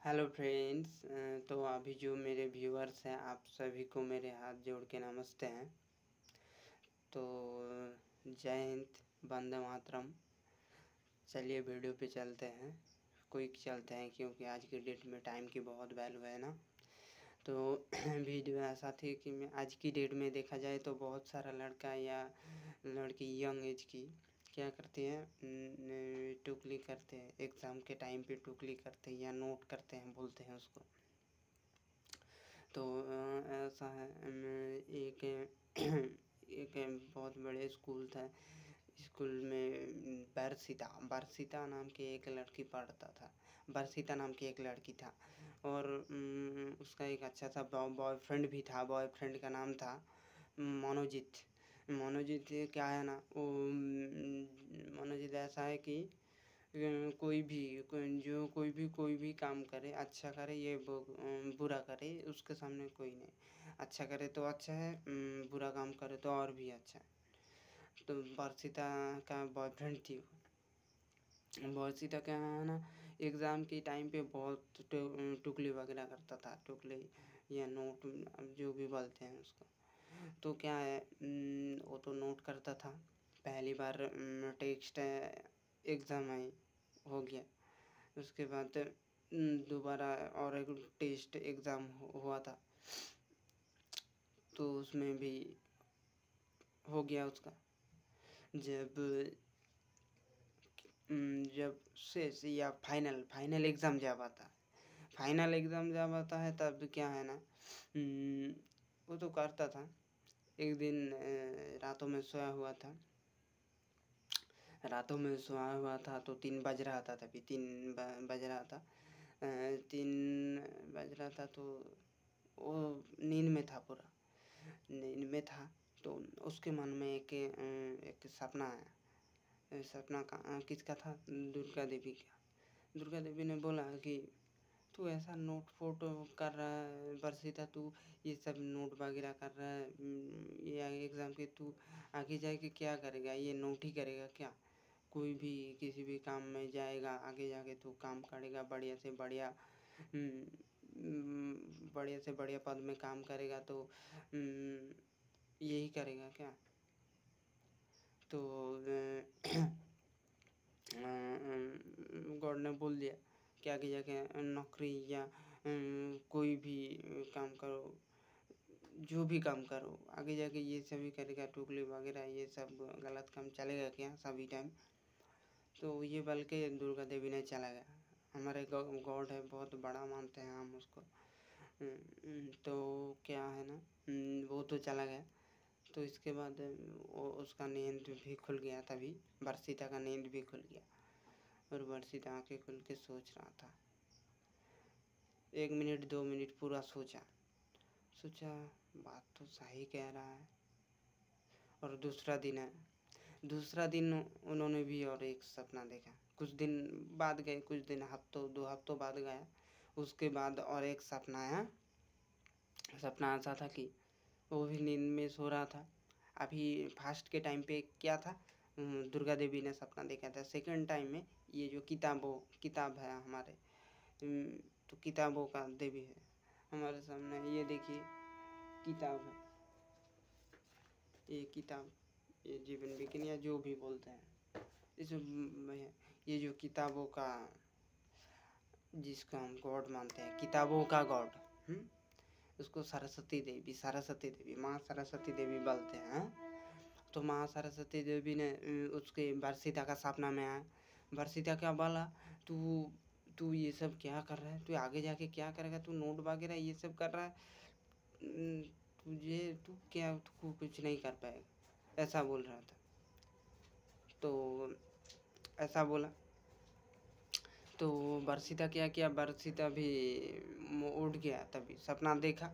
Hello friends. तो अभी जो मेरे व्यूअर्स हैं आप सभी को मेरे हाथ जोड़ के नमस्ते हैं। तो जय हिंद, वंदे मातरम। चलिए वीडियो पे चलते हैं, क्विक चलते हैं क्योंकि आज की डेट में टाइम की बहुत वैल्यू है ना। तो वीडियो ऐसा थी कि मैं आज की डेट में देखा जाए तो बहुत सारा लड़का या लड़की यंग एज की क्या करते हैं, टुकली करते हैं, एग्ज़ाम के टाइम पे टुकली करते हैं या नोट करते हैं बोलते हैं उसको। तो ऐसा है, एक एक बहुत बड़े स्कूल था। स्कूल में बरसिता नाम की एक लड़की पढ़ता था। बरसिता नाम की एक लड़की था और उसका एक अच्छा सा बॉयफ्रेंड भी था। बॉयफ्रेंड का नाम था मनोजित। मनोजित क्या है ना, वो मनोजित ऐसा है कि कोई भी काम करे, अच्छा करे ये बुरा करे, उसके सामने कोई नहीं। अच्छा करे तो अच्छा है, बुरा काम करे तो और भी अच्छा है। तो वर्षिता का बॉयफ्रेंड थी। वर्षिता क्या है ना, एग्ज़ाम के टाइम पे बहुत टुकली वगैरह करता था, टुकली या नोट, अब जो भी बोलते हैं उसको। तो क्या है, वो तो नोट करता था। पहली बार टेक्स्ट एग्ज़ाम आई, हो गया। उसके बाद दोबारा और एक टेस्ट एग्ज़ाम हुआ था, तो उसमें भी हो गया उसका। जब जब शेष या फाइनल एग्ज़ाम जब आता है तब क्या है ना, वो तो करता था। एक दिन रातों में सोया हुआ था तो 3 बज रहा था, तभी 3 बज रहा था। 3 बज रहा था तो वो नींद में था, पूरा नींद में था। तो उसके मन में एक सपना आया। सपना किसका था? दुर्गा देवी का। दुर्गा देवी ने बोला कि तू ऐसा नोट फोटो कर रहा है वर्षिता, तू ये सब नोट वगैरह कर रहा है, ये एग्ज़ाम के तू आगे जाके क्या करेगा? ये नोट ही करेगा क्या? कोई भी किसी भी काम में जाएगा, आगे जाके तू काम करेगा, बढ़िया से बढ़िया पद में काम करेगा, तो यही करेगा क्या? तो गॉड ने बोल दिया कि आगे जाके नौकरी या कोई भी काम करो, जो भी काम करो, आगे जाके ये सभी करेगा, टुकली वगैरह ये सब गलत काम चलेगा क्या सभी टाइम? तो ये बोल के दुर्गा देवी ने चला गया। हमारे गॉड है, बहुत बड़ा मानते हैं हम उसको। तो क्या है ना, वो तो चला गया। तो इसके बाद उसका नींद भी खुल गया, तभी वर्षिता का नींद भी खुल गया और वर्षिता आँखें खुल के सोच रहा था। 1 मिनट 2 मिनट पूरा सोचा बात तो सही कह रहा है। और दूसरा दिन उन्होंने भी और एक सपना देखा। कुछ दिन बाद गए, कुछ दिन हफ्तों 2 हफ्तों बाद गया। उसके बाद और एक सपना आया। सपना ऐसा था कि वो भी नींद में सो रहा था। अभी फर्स्ट के टाइम पे क्या था, दुर्गा देवी ने सपना देखा था। सेकंड टाइम में ये जो किताब है हमारे, तो किताबों का देवी है हमारे सामने। ये देखिए किताब है, ये किताब, ये जीवन विज्ञान या जो भी बोलते हैं, इस ये जो किताबों का, जिसको हम गॉड मानते हैं, किताबों का गॉड, उसको सरस्वती देवी, माँ सरस्वती देवी बोलते हैं। तो माँ सरस्वती देवी ने उसके वर्षिता का सपना में आया। वर्षिता क्या बोला, तू ये सब क्या कर रहा है? तू आगे जाके क्या करेगा? तू नोट वगैरह ये सब कर रहा है, तू कुछ नहीं कर पाएगा, ऐसा बोल रहा था। तो ऐसा बोला तो वर्षिता क्या किया, वर्षिता भी उठ गया, तभी सपना देखा।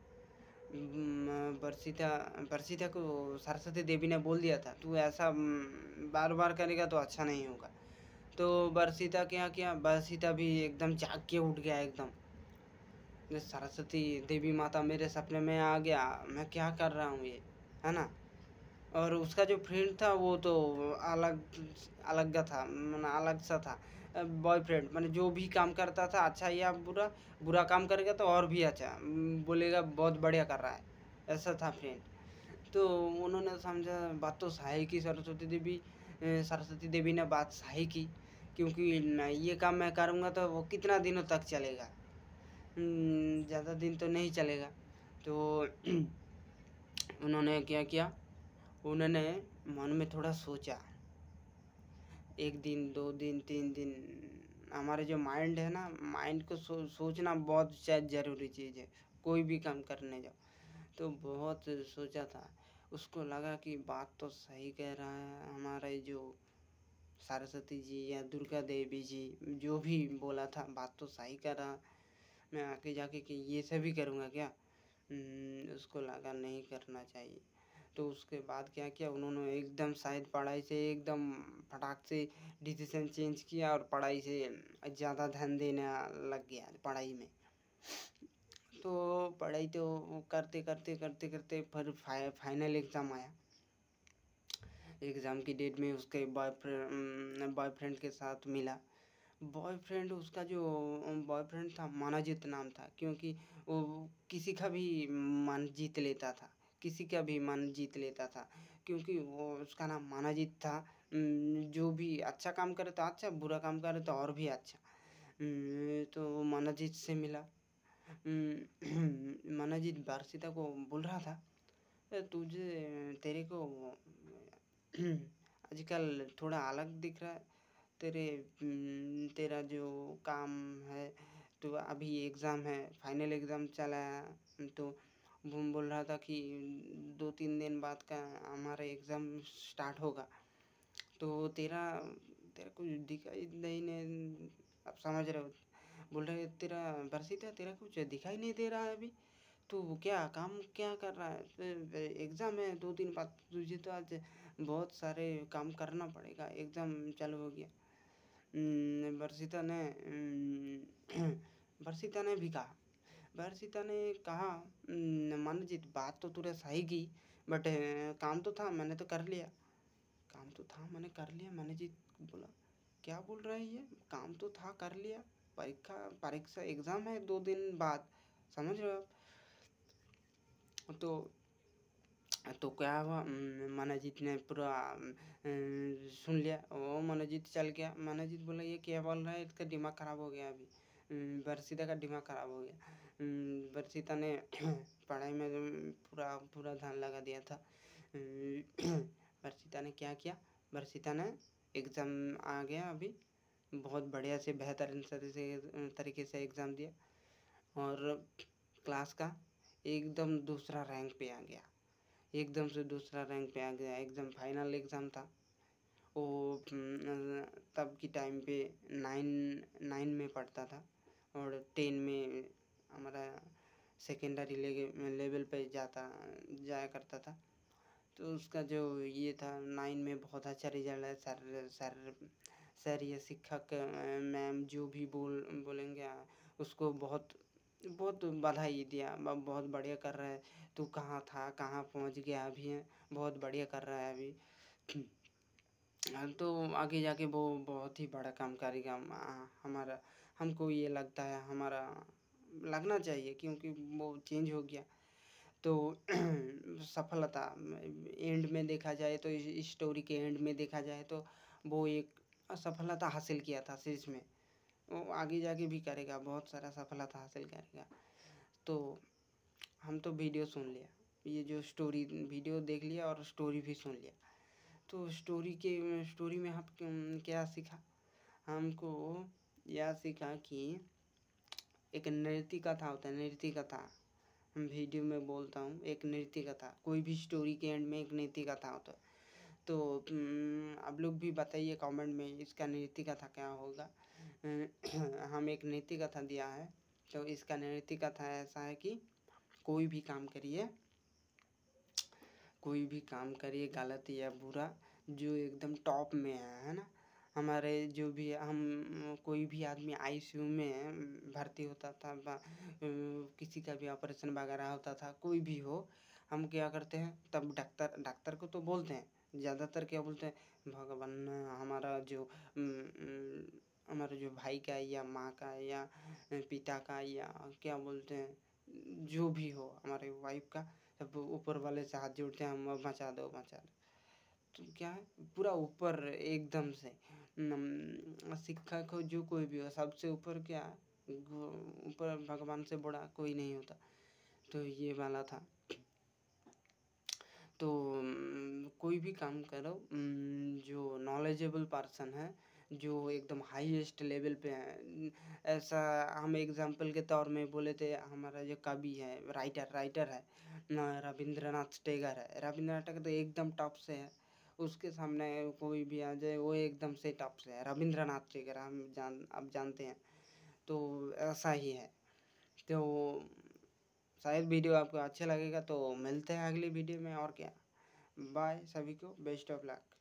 वर्षिता को सरस्वती देवी ने बोल दिया था, तू ऐसा बार बार करेगा तो अच्छा नहीं होगा। तो वर्षिता क्या किया, वर्षिता भी एकदम जाग के उठ गया एकदम। सरस्वती देवी माता मेरे सपने में आ गया, मैं क्या कर रहा हूँ ये, है ना। और उसका जो फ्रेंड था वो तो अलग सा था। बॉयफ्रेंड माने जो भी काम करता था अच्छा या बुरा, बुरा काम करेगा तो और भी अच्छा बोलेगा बहुत बढ़िया कर रहा है, ऐसा था फ्रेंड। तो उन्होंने समझा बात तो सही की सरस्वती देवी ने बात सही की, क्योंकि ये काम मैं करूँगा तो वो कितना दिनों तक चलेगा, ज़्यादा दिन तो नहीं चलेगा। तो उन्होंने क्या किया, उन्होंने मन में थोड़ा सोचा, 1 दिन 2 दिन 3 दिन, हमारे जो माइंड है ना, माइंड को सोचना बहुत शायद ज़रूरी चीज़ है, कोई भी काम करने जाओ। तो बहुत सोचा था, उसको लगा कि बात तो सही कह रहा है हमारा जो सरस्वती जी या दुर्गा देवी जी, जो भी बोला था बात तो सही कर रहा, मैं आगे जाके कि ये सभी करूँगा क्या? उसको लगा नहीं करना चाहिए। तो उसके बाद क्या किया उन्होंने, एकदम शायद पढ़ाई से एकदम फटाक से डिसीजन चेंज किया और पढ़ाई से ज़्यादा ध्यान देने लग गया पढ़ाई में। तो पढ़ाई तो करते करते करते करते फिर फाइनल एग्ज़ाम आया। एग्ज़ाम की डेट में उसके बॉयफ्रेंड के साथ मिला। बॉयफ्रेंड उसका जो बॉयफ्रेंड था मनोजित नाम था, क्योंकि वो किसी का भी मन जीत लेता था, किसी का भी मन जीत लेता था, क्योंकि वो उसका नाम मनोजित था। जो भी अच्छा काम करे तो अच्छा, बुरा काम करे तो और भी अच्छा। तो मनोजित से मिला। मनोजित वर्षिता को बोल रहा था, तेरे को आजकल थोड़ा अलग दिख रहा है, तेरा जो काम है, तो अभी एग्ज़ाम है, फाइनल एग्ज़ाम चला है, तो वो बोल रहा था कि 2-3 दिन बाद का हमारा एग्ज़ाम स्टार्ट होगा, तो तेरा तेरा कुछ दिखाई नहीं, आप समझ रहे हो, बोल रहे तेरा वर्षिता तेरा कुछ दिखाई नहीं दे रहा है अभी, तो क्या काम क्या कर रहा है, एग्ज़ाम है 2 दिन बाद, तुझे तो आज बहुत सारे काम करना पड़ेगा, एग्ज़ाम चालू हो गया। वर्षिता ने वर्षिता ने भी कहा, वर्षिता ने कहा, मनोजीत बात तो तूने सही की, बट काम तो था मैंने तो कर लिया, काम तो था मैंने कर लिया। मनोजीत बोला, क्या बोल रहा है ये, काम तो था कर लिया, परीक्षा परीक्षा एग्ज़ाम है 2 दिन बाद, समझ रहे हो आप? तो क्या हुआ, मनोजीत ने पूरा सुन लिया, वो मनोजीत चल गया। मनोजीत बोला ये क्या बोल रहा है, इसका दिमाग ख़राब हो गया अभी, वर्षिता का दिमाग ख़राब हो गया। वर्षिता ने पढ़ाई में पूरा पूरा ध्यान लगा दिया था। वर्षिता ने क्या किया, वर्षिता ने एग्ज़ाम आ गया अभी, बहुत बढ़िया से बेहतरीन तरीके से एग्ज़ाम दिया और क्लास का एकदम दूसरा रैंक पे आ गया, एकदम से दूसरा रैंक पे आ गया। एकदम फाइनल एग्ज़ाम था वो, तब की टाइम पे 9 में पढ़ता था और 10 में हमारा सेकेंडरी लेवल पे जाया करता था। तो उसका जो ये था 9 में बहुत अच्छा रिजल्ट है। सर या शिक्षक मैम जो भी बोलेंगे उसको बहुत बहुत बधाई दिया, बहुत बढ़िया कर रहा है, तू कहाँ था कहाँ पहुँच गया अभी है, बहुत बढ़िया कर रहा है अभी। तो आगे जाके वो बहुत ही बड़ा काम करेगा। हमारा हमको ये लगता है, हमारा लगना चाहिए, क्योंकि वो चेंज हो गया। तो सफलता एंड में देखा जाए तो, इस स्टोरी के एंड में देखा जाए तो वो एक सफलता हासिल किया था शीर्ष में, वो आगे जाके भी करेगा, बहुत सारा सफलता हासिल करेगा। तो हम तो वीडियो सुन लिया, ये जो स्टोरी वीडियो देख लिया और स्टोरी भी सुन लिया। तो स्टोरी में हम क्या सीखा, हमको यह सीखा कि एक नृत्य कथा होता है, नृत्य कथा हम वीडियो में बोलता हूँ, एक नृत्य कथा, कोई भी स्टोरी के एंड में एक नृत्य कथा होता है। तो आप लोग भी बताइए कमेंट में इसका नृत्य कथा क्या होगा। हम एक नृत्य कथा दिया है, तो इसका नृत्य कथा ऐसा है कि कोई भी काम करिए, कोई भी काम करिए गलत या बुरा, जो एकदम टॉप में है ना, हमारे जो भी हम कोई भी आदमी आईसीयू में भर्ती होता था, किसी का भी ऑपरेशन वगैरह होता था, कोई भी हो, हम क्या करते हैं तब डॉक्टर को तो बोलते हैं, ज़्यादातर क्या बोलते हैं, भगवान हमारा जो हमारे जो भाई का या माँ का या पिता का या क्या बोलते हैं जो भी हो हमारे वाइफ का, सब ऊपर वाले से हाथ जोड़ते हैं, हम बचा दो बचा दो। तो क्या है पूरा ऊपर एकदम से शिक्षक हो जो कोई भी हो, सबसे ऊपर क्या ऊपर भगवान से बड़ा कोई नहीं होता। तो ये वाला था। तो कोई भी काम करो, जो नॉलेजेबल पर्सन है, जो एकदम हाईएस्ट लेवल पे है, ऐसा हम एग्जांपल के तौर में बोले थे, हमारा जो कवि है, राइटर है रविंद्रनाथ टैगोर है। रविंद्रनाथ टैगोर तो एकदम टॉप से है, उसके सामने कोई भी आ जाए वो एकदम से टॉप से है। रविंद्रनाथ टैगोर आप जानते हैं। तो ऐसा ही है। तो शायद वीडियो आपको अच्छा लगेगा, तो मिलते हैं अगली वीडियो में। और क्या, बाय सभी को, बेस्ट ऑफ लक।